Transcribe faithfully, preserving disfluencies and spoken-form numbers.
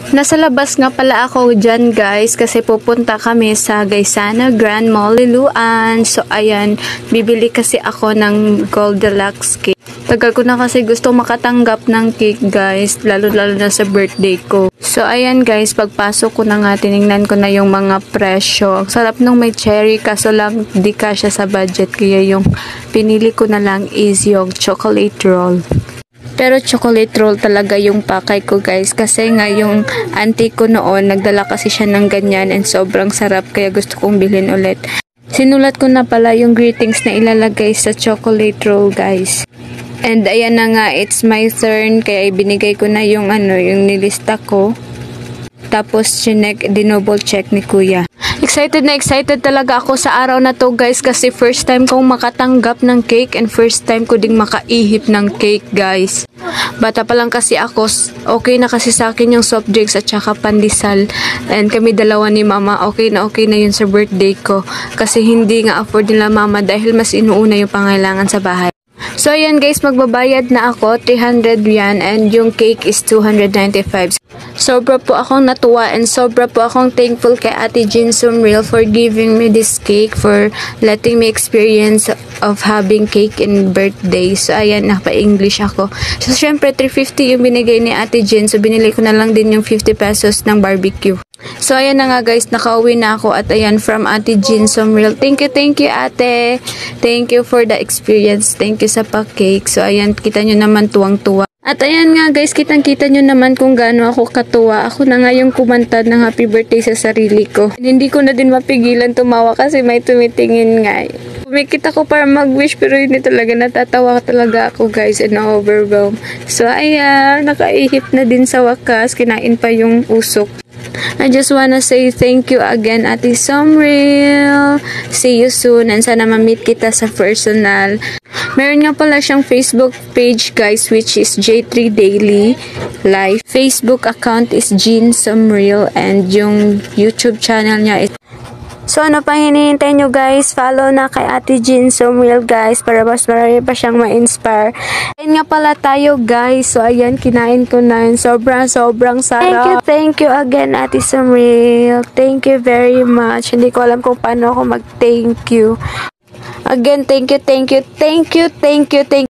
Nasa labas nga pala ako dyan guys kasi pupunta kami sa Gaisano Grand Mall Liloan. So ayan, bibili kasi ako ng Gold Deluxe cake. Tagal ko na kasi gusto makatanggap ng cake guys, lalo lalo na sa birthday ko. So ayan guys, pagpasok ko na nga, tinignan ko na yung mga presyo. Ang sarap nung may cherry, kaso lang di kasya sa budget, kaya yung pinili ko na lang is yung chocolate roll. Pero chocolate roll talaga yung pakay ko guys, kasi nga yung auntie ko noon nagdala kasi siya ng ganyan and sobrang sarap, kaya gusto kong bilhin ulit. Sinulat ko na pala yung greetings na ilalagay sa chocolate roll guys. And ayan na nga, it's my turn, kaya ibinigay ko na yung ano, yung nilista ko. Tapos chinek, dinouble check ni kuya. Excited na excited talaga ako sa araw na to guys, kasi first time kong makatanggap ng cake and first time ko ding makaihip ng cake guys. Bata pa lang kasi ako, okay na kasi sa akin yung soft drinks at saka pandesal. And kami dalawa ni mama, okay na okay na yun sa birthday ko. Kasi hindi nga afford nila mama dahil mas inuuna yung pangailangan sa bahay. So ayan guys, magbabayad na ako, three hundred yan, and yung cake is two hundred ninety-five. Sobra po akong natuwa and sobra po akong thankful kay Ate Jean Sumril for giving me this cake, for letting me experience of having cake in birthday. So ayan, napa-English ako. So syempre three fifty yung binigay ni Ate Jean, so binili ko na lang din yung fifty pesos ng barbecue. So ayan na nga guys, nakauwi na ako at ayan, from Ate Jean Sumril. Thank you, thank you ate. Thank you for the experience. Thank you sa pa-cake. So ayan, kita nyo naman tuwang-tuwa. At ayan nga guys, kitang-kita nyo naman kung gaano ako katuwa. Ako na nga yung kumanta ng happy birthday sa sarili ko. And hindi ko na din mapigilan tumawa kasi may tumitingin nga. Kumikita ko para mag-wish pero hindi talaga, natatawa talaga ako guys and na-overwhelm. So ayan, nakaihip na din sa wakas. Kinain pa yung usok. I just wanna say thank you again Ate Sumril. See you soon and sana ma-meet kita sa personal. Meron nga pala siyang Facebook page guys, which is J three Daily Life. Facebook account is Jean Sumril and yung YouTube channel niya is... So ano pang hinihintay nyo guys, follow na kay Ate Jean Sumril guys para mas marami pa siyang ma-inspire. Ayun nga pala tayo guys, so ayan, kinain ko na yun. Sobrang sobrang sarap. Thank you, thank you again Ate Sumril. Thank you very much. Hindi ko alam kung paano ako mag-thank you. Again, thank you, thank you, thank you, thank you, thank you.